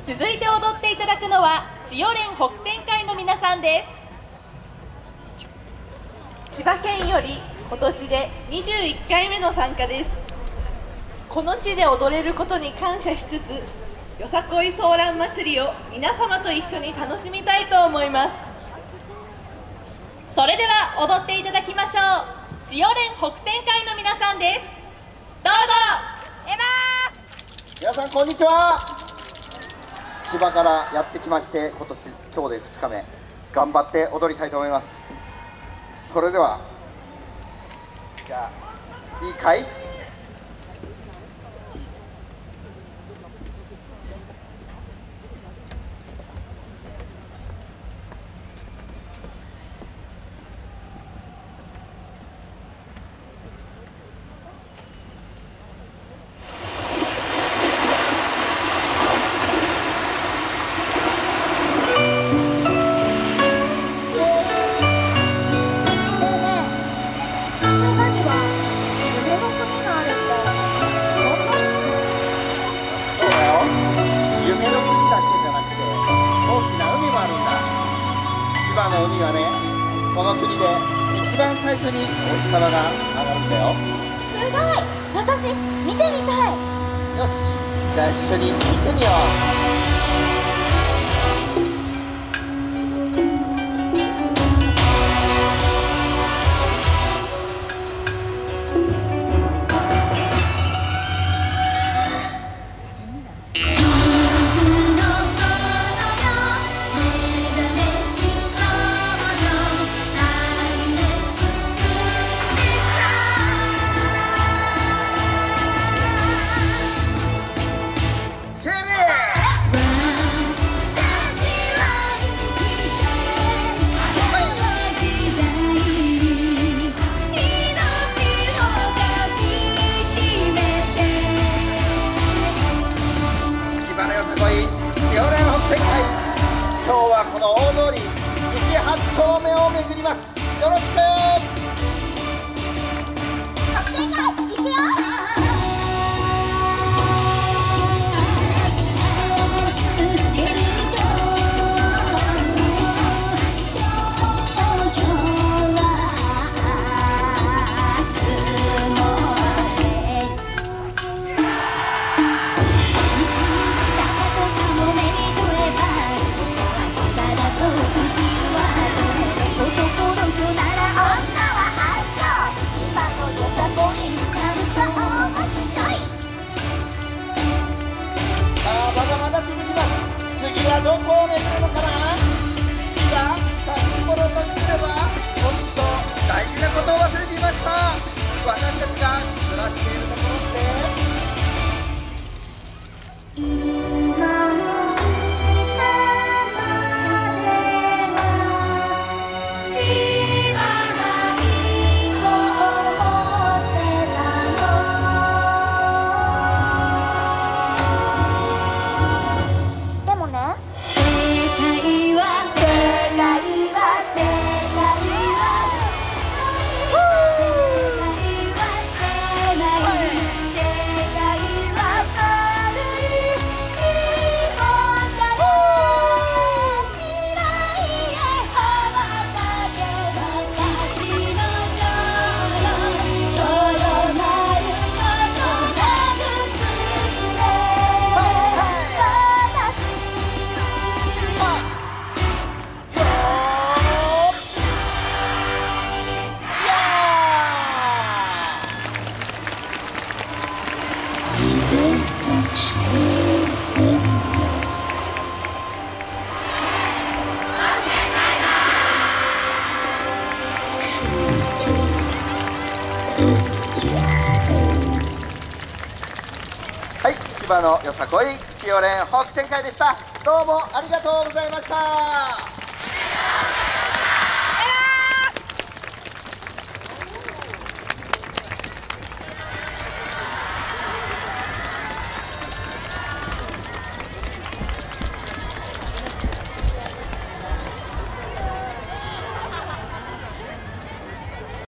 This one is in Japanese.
続いて踊っていただくのは千代連北天会の皆さんです。千葉県より今年で21回目の参加です。この地で踊れることに感謝しつつ、よさこいソーラン祭りを皆様と一緒に楽しみたいと思います。それでは踊っていただきましょう。千代連北天会の皆さんです。どうぞ。 皆さんこんにちは。千葉からやってきまして、今日で2日目、頑張って踊りたいと思います。それではじゃあいいかい。千葉の海はね、この国で一番最初にお日様が上がるんだよ。 すごい、私見てみたい。 よし、じゃあ一緒に見てみよう。千代連北天会、今日はこの大通り西8丁目を巡ります。よろしく。 北天会行くよ。 次はどこを巡るのかな。さあ、先ほどとすればちょっと大事なことを忘れていました。私たちが暮らしているところはい、千葉のよさこい千代連北天会でした。どうもありがとうございました。